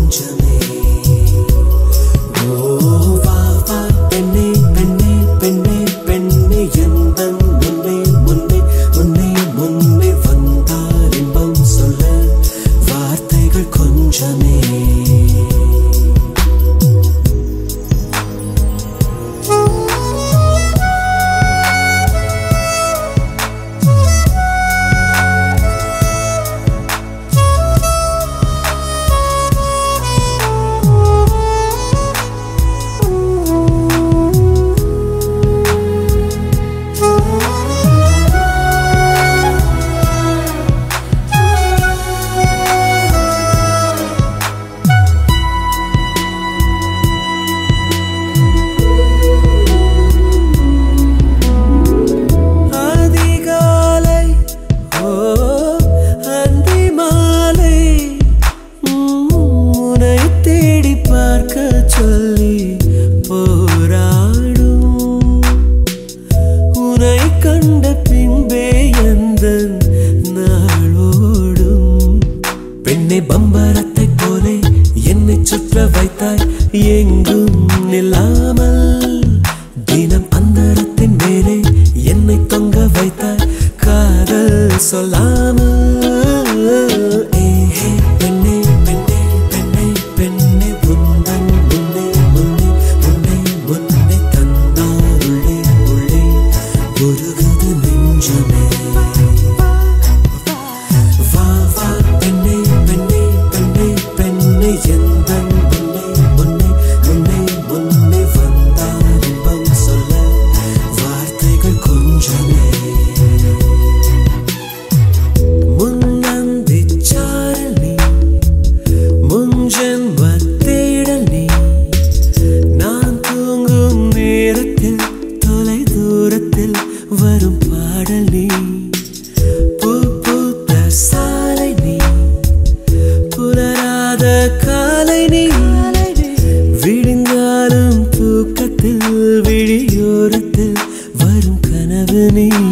கொஞ்சமே வா வா பெண்ணே பெண்ணே பெண்ணே பெண்ணே எந்தன் முன்னே முன்னே முன்னே முன்னே வந்தால் இன்பம் சொல்ல வார்த்தைகள் கொஞ்சமே பம்பரத்தை போலே என்னை சுற்ற வைத்தாய் எங்கும் நில்லாமல் தினம் அந்தரத்தின் மேலே என்னை தொங்க வைத்தாய் காதல் சொல்லாமல் பெண்ணே பெண்ணே பெண்ணே பெண்ணே உந்தன் முன்னே முன்னே முன்னே முன்னே தந்தார் உள்ளே உள்ளே உருகுது நெஞ்சமே எந்தன் முன்னே முன்னே முன்னே முன்னே வந்தால் இன்பம் சொல்ல வார்த்தைகள் கொஞ்சமே முன்னந்தி சாரல் நீ முன்ஜென்ம தேடல் நீ நான் தூங்கும் நேரத்தில் தொலை தூரத்தில் வரும் பாடல் நீ பூ பூத்த சாலை நீ புலராத காலை நீ விடிந்தாலும் தூக்கத்தில் விழியோரத்தில் வரும் கனவு நீ